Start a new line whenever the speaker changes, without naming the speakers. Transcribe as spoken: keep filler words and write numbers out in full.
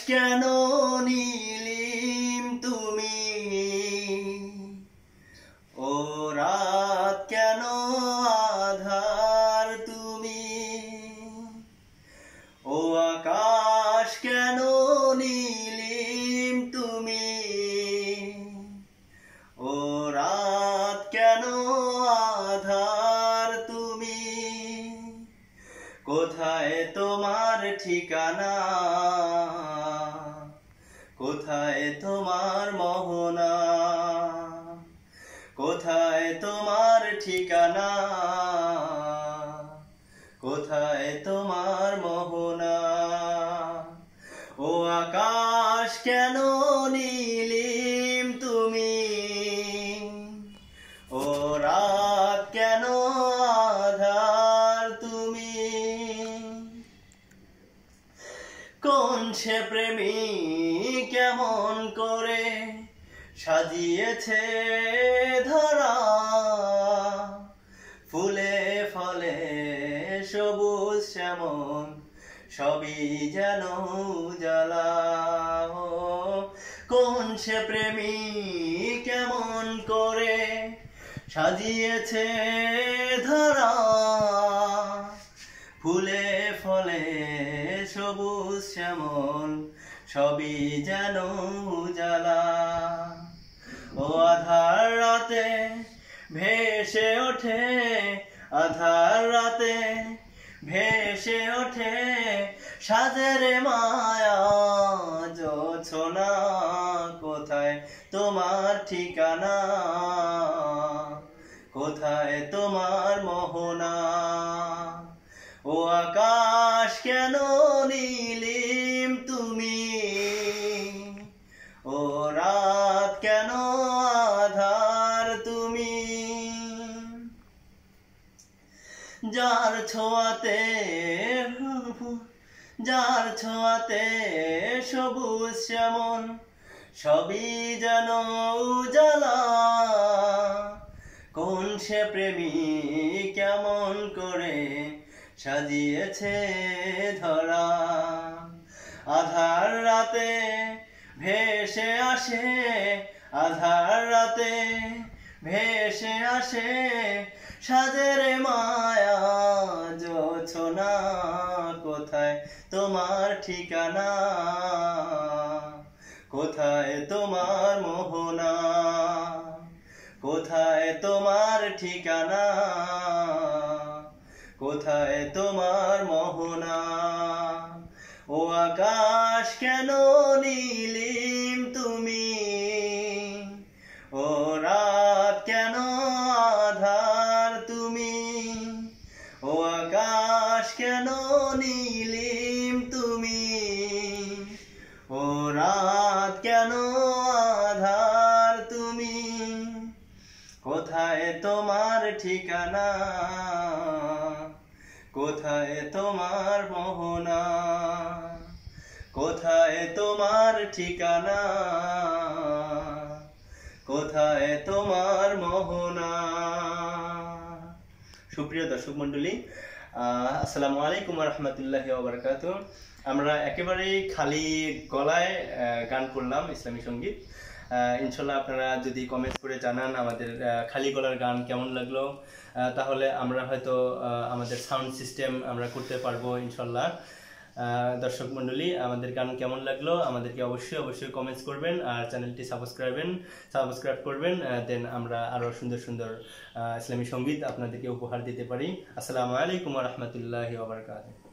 কেন নীলিম তুমি, ও রাত কেন আধার তুমি, ও আকাশ কেন নীলিম তুমি, ও রাত কেন আধার তুমি। কোথায় তোমার ঠিকানা, কোথায় তোমার মোহনা, কোথায় তোমার ঠিকানা, কোথায় তোমার মোহনা। ও আকাশ কেন নীলিম তুমি, ও রাত কেন আধার তুমি। কোন সে প্রেমিক কেমন করে সাজিয়েছে ধরা, ফুলে ফলে সবুজ শ্যামল সবই যেন উজালা। কোন সে প্রেমিক কেমন করে সাজিয়েছে ধরা, ফুলে ফলে সবুজ শ্যামল সবই যেন উজালা। ও আধার রাতে ভেসে ওঠে, আধার রাতে ভেসে ওঠে সাজের মায়া জোছনা। কোথায় তোমার ঠিকানা, কোথায় তোমার মোহনা। ও আকাশ কেন নীলিম তুমি, ও রাত কেন আধার তুমি। যার ছোঁয়াতে যার ছোঁয়াতে সবুজ শ্যামল সবই যেন উজালা। কোন সে প্রেমিক কেমন করে সাজিয়েছে ধরা, আধার রাতে ভেসে আসে, আধার রাতে ভেসে আসে সাজের মায়া জোছনা। কোথায় তোমার ঠিকানা, কোথায় তোমার মোহনা, কোথায় তোমার ঠিকানা, কোথায় তোমার মোহনা। ও আকাশ কেন নীলিম তুমি, ও রাত কেন আধার তুমি, ও আকাশ কেন নীলিম তুমি, ও রাত কেন আধার তুমি। কোথায় তোমার ঠিকানা, কোথায় তোমার মোহনা, কোথায় তোমার ঠিকানা, কোথায় তোমার মোহনা। সুপ্রিয় দর্শক মণ্ডলী, আসসালামু আলাইকুম ওয়া রাহমাতুল্লাহি ওয়া বারাকাতুহু। আমরা একেবারেই খালি গলায় গান করলাম ইসলামী সঙ্গীত। ইনশাল্লাহ আপনারা যদি কমেন্টস করে জানান আমাদের খালি গলার গান কেমন লাগলো, তাহলে আমরা হয়তো আমাদের সাউন্ড সিস্টেম আমরা করতে পারবো ইনশাল্লাহ। দর্শক মণ্ডলী, আমাদের গান কেমন লাগলো আমাদেরকে অবশ্যই অবশ্যই কমেন্টস করবেন, আর চ্যানেলটি সাবস্ক্রাইবেন সাবস্ক্রাইব করবেন। দেন আমরা আরও সুন্দর সুন্দর ইসলামী সঙ্গীত আপনাদেরকে উপহার দিতে পারি। আসসালামু আলাইকুম ওয়া রাহমাতুল্লাহি ওয়া বারাকাতুহু।